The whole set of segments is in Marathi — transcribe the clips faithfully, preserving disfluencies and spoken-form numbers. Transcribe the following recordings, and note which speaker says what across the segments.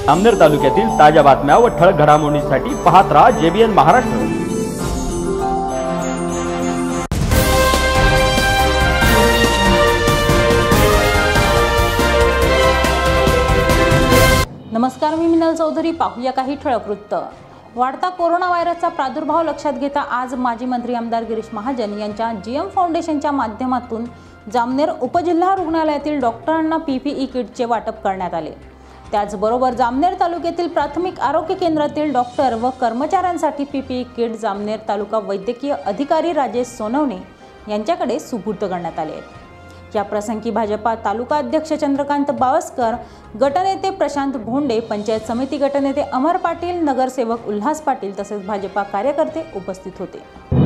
Speaker 1: जामनेर तालुक्यातील ताज्या बातम्या व ठळक घडामोडींसाठी पाहत राहा जेबीएन महाराष्ट्र।
Speaker 2: नमस्कार, मी मिनल चौधरी। पाहूया काही ठळक वृत्त। वाढता कोरोना व्हायरसचा प्रादुर्भाव लक्षात घेता आज माजी मंत्री आमदार गिरीश महाजन यांच्या जीएम फाउंडेशनच्या माध्यमातून जामनेर उपजिल्हा रुग्णालयातील डॉक्टरांना पीपीई किटचे वाटप करण्यात आले। त्याचबरोबर जामनेर तालुक्यातील प्राथमिक आरोग्य केंद्रातील डॉक्टर व कर्मचाऱ्यांसाठी पीपीई किट जामनेर तालुका वैद्यकीय अधिकारी राजेश सोनवणे यांच्याकडे सुपूर्द करण्यात आले। या प्रसंगी भाजपा तालुका अध्यक्ष चंद्रकांत बावस्कर, गटनेते प्रशांत भोंडे, पंचायत समिती गटनेते अमर पाटील, नगरसेवक उल्हास पाटील तसेच भाजपा कार्यकर्ते उपस्थित होते।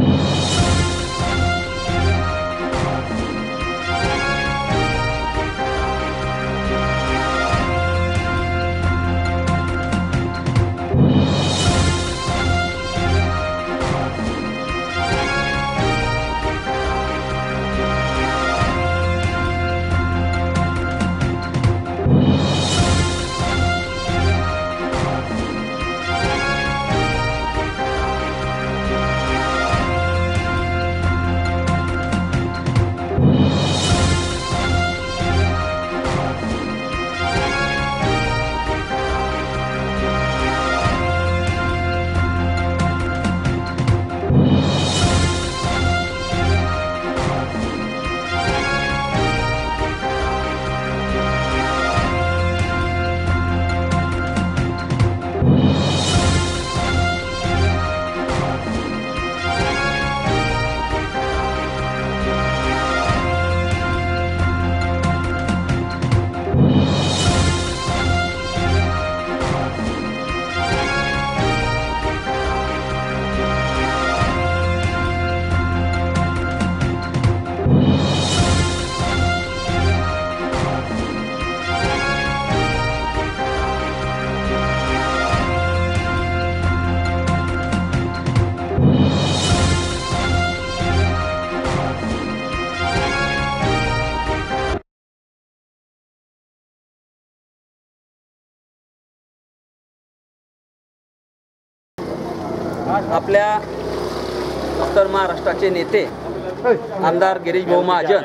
Speaker 3: आपल्या उत्तर महाराष्ट्राचे नेते आमदार गिरीश भाऊ महाजन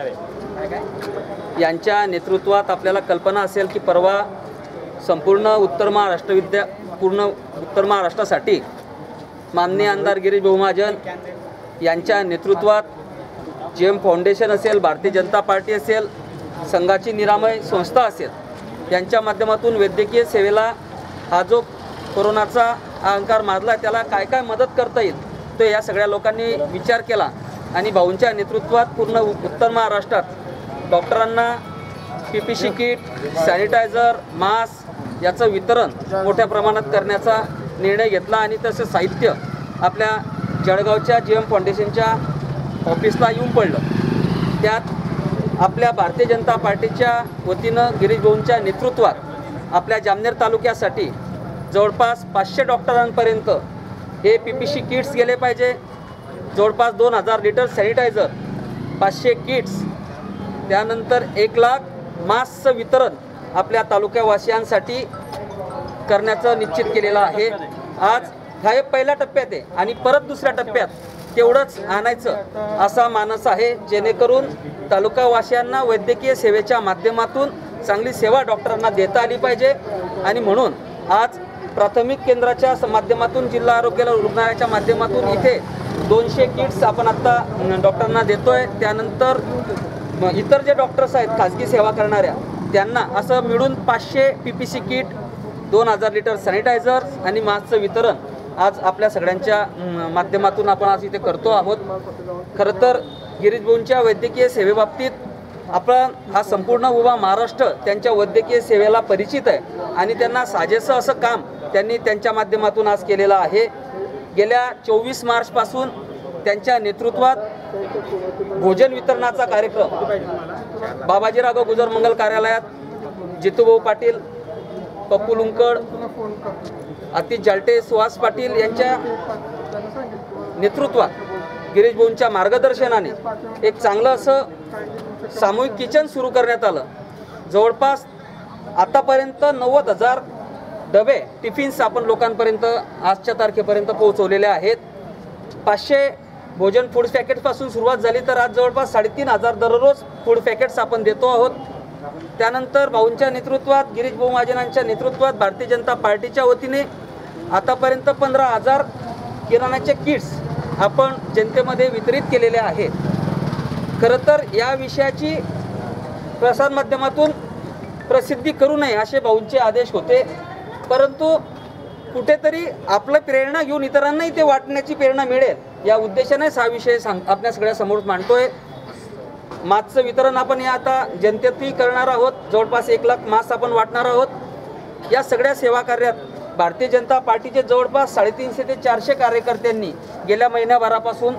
Speaker 3: यांच्या नेतृत्वात आपल्याला कल्पना असेल की परवा संपूर्ण उत्तर महाराष्ट्र विद्या पूर्ण उत्तर महाराष्ट्रासाठी माननीय आमदार गिरीश भाऊ महाजन यांच्या नेतृत्वात जीएम फाउंडेशन असेल, भारतीय जनता पार्टी असेल, संघाची निरामय संस्था असेल यांच्या माध्यमातून वैद्यकीय सेवेला हा जो कोरोनाचा अहंकार माजला त्याला काय काय मदत करता येईल तो या सगळ्या लोकांनी विचार केला आणि भाऊंच्या नेतृत्वात पूर्ण उत्तर महाराष्ट्रात डॉक्टरांना पीपीसी किट, सॅनिटायझर, मास्क याचं वितरण मोठ्या प्रमाणात करण्याचा निर्णय घेतला आणि तसं साहित्य आपल्या जळगावच्या जीएम फाउंडेशनच्या ऑफिसला येऊन पडलं। त्यात आपल्या भारतीय जनता पार्टीच्या वतीनं गिरीश भाऊंच्या नेतृत्वात आपल्या जामनेर तालुक्यासाठी जवळपास पाचशे डॉक्टरांपर्यंत हे पीपीसी किट्स गेले पाहिजे। जवळपास दोन हजार लिटर सॅनिटायझर, पाचशे किट्स, त्यानंतर एक लाख मास्कचं वितरण आपल्या तालुक्यावासियांसाठी करण्याचं निश्चित केलेलं आहे। आज हा पहिल्या टप्प्यात आहे आणि परत दुसऱ्या टप्प्यात तेवढंच आणायचं असा मानस आहे, जेणेकरून तालुकावासियांना वैद्यकीय सेवेच्या माध्यमातून चांगली सेवा डॉक्टरांना देता आली पाहिजे। आणि म्हणून आज प्राथमिक केंद्राच्या माध्यमातून, जिल्हा आरोग्य रुग्णालयाच्या माध्यमातून इथे दोनशे किट्स आपण आत्ता डॉक्टरांना देतोय। त्यानंतर इतर जे डॉक्टर्स आहेत खाजगी सेवा करणाऱ्या त्यांना असं मिळून पाचशे पीपीसी किट, दोन हजार लिटर सॅनिटायझर आणि मास्कचं वितरण आज आपल्या सगळ्यांच्या माध्यमातून आपण आज इथे करतो आहोत। खरं तर गिरीश भाऊंच्या वैद्यकीय सेवेबाबतीत आपण हा संपूर्ण उभा महाराष्ट्र त्यांच्या वैद्यकीय सेवेला परिचित आहे आणि त्यांना साजेसं असं काम त्यांनी त्यांच्या माध्यमातून आज केलेलं आहे। गेल्या चोवीस मार्चपासून त्यांच्या नेतृत्वात भोजन वितरणाचा कार्यक्रम बाबाजीराव गुजर मंगल कार्यालयात जितूभाऊ पाटील, पप्पू लुंकड, अतिश जालटे, सुहास पाटील यांच्या नेतृत्वात गिरीश भाऊंच्या मार्गदर्शनाने एक चांगलं असं सामूहिक किचन सुरू करण्यात आलं। जवळपास आतापर्यंत नव्वद हजार डबे टिफिन्स आपण लोकांपर्यंत आजच्या तारखेपर्यंत पोहोचवलेले आहेत. पाचशे भोजन फूड पॅकेटपासून सुरुवात झाली तर आज जवळपास साडेतीन हजार दररोज फूड पॅकेट्स आपण देतो आहोत. त्यानंतर भाऊंच्या नेतृत्वात, गिरीश भाऊ महाजनांच्या नेतृत्वात भारतीय जनता पार्टीच्या वतीने आतापर्यंत पंधरा हजार किराणाचे किट्स आपण जनतेमध्ये वितरित केलेले आहेत. खरं तर या विषयाची प्रसारमाध्यमातून प्रसिद्धी करू नये असे भाऊंचे आदेश होते, परंतु कुठेतरी आपलं प्रेरणा घेऊन इतरांनाही ते वाटण्याची प्रेरणा मिळेल या उद्देशानेच हा विषय सांग आपल्या सगळ्यासमोर मांडतोय. मास्कचं वितरण आपण या आता जनतेतही करणार आहोत. जवळपास एक लाख मास्क आपण वाटणार आहोत. या सगळ्या सेवा कार्यात भारतीय जनता पार्टीचे जवळपास साडेतीनशे ते चारशे कार्यकर्त्यांनी गेल्या महिन्याभरापासून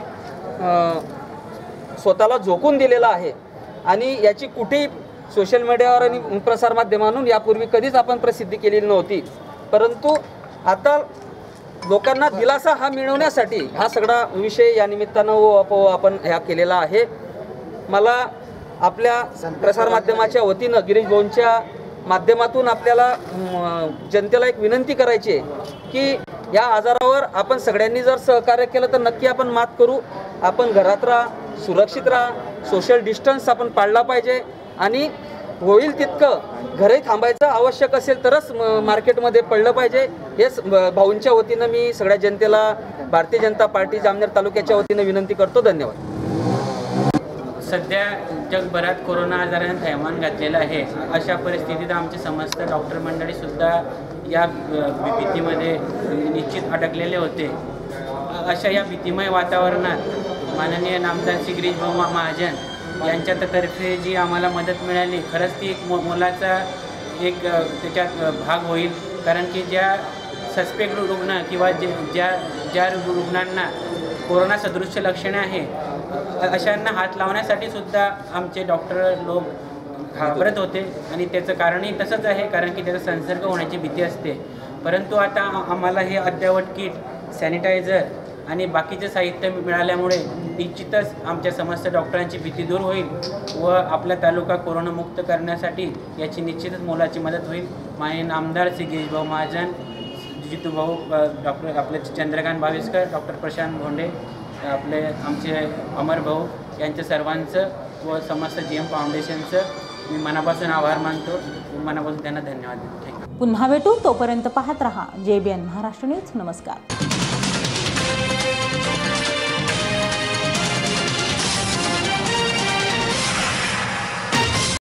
Speaker 3: स्वतःला झोकून दिलेला आहे आणि याची कुठेही सोशल मीडियावर आणि प्रसारमाध्यमांतून यापूर्वी कधीच आपण प्रसिद्धी केलेली नव्हती. परंतु आता लोकांना दिलासा हा मिळवण्यासाठी हा सगळा विषय या निमित्तानं आपण ह्या केलेला आहे. मला आपल्या प्रसारमाध्यमाच्या वतीनं गिरीश भाऊंच्या माध्यमातून आपल्याला जनतेला एक विनंती करायची आहे की या आजारावर आपण सगळ्यांनी जर सहकार्य केलं तर नक्की आपण मात करू. आपण घरात राहा, सुरक्षित राहा, सोशल डिस्टन्स आपण पाळला पाहिजे आणि होईल तितकं घरी थांबायचं आवश्यक असेल तरच मार्केटमध्ये पडलं पाहिजे. हेच भाऊंच्या वतीनं मी सगळ्या जनतेला भारतीय जनता पार्टी जामनेर तालुक्याच्या वतीनं विनंती करतो. धन्यवाद.
Speaker 4: सध्या जगभरात कोरोना आजाराने थैमान घातलेलं आहे. अशा परिस्थितीत आमचे समस्त डॉक्टर मंडळीसुद्धा या भीतीमध्ये निश्चित अडकलेले होते. अशा या भीतिमय वातावरणात माननीय नामदार श्री गिरीश भाऊ महाजन यांच्यातर्फे जी आम्हाला मदत मिळाली, खरंच ती एक मो मोलाचा एक त्याच्यात भाग होईल. कारण की ज्या सस्पेक्ट रुग्ण किंवा जे ज्या ज्या रुग्णांना कोरोना सदृश्य लक्षणे आहे अशांना हात लावण्यासाठी सुद्धा आमचे डॉक्टर लोक घाबरत होते आणि त्याचं कारणही तसंच आहे, कारण की त्याचा संसर्ग होण्याची भीती असते. परंतु आता आम्हाला हे अद्ययावत किट, सॅनिटायझर आणि बाकीचे साहित्य मिळाल्यामुळे निश्चितच आमच्या समस्त डॉक्टरांची भीती दूर होईल व आपला तालुका कोरोनामुक्त करण्यासाठी याची निश्चितच मोलाची मदत होईल. माननीय आमदार श्री गिरीश भाऊ महाजन, जितू भाऊ, डॉक्टर आपले चंद्रकांत भाविस्कर, डॉक्टर प्रशांत भोंडे, आपले आमचे अमर भाऊ यांच्या सर्वांचं व समस्त जी एम फाउंडेशनचं मी मनापासून आभार मानतो. मनापासून त्यांना धन्यवाद देतो.
Speaker 2: पुन्हा भेटू, तोपर्यंत पाहत रहा जे बी एन महाराष्ट्र न्यूज. नमस्कार.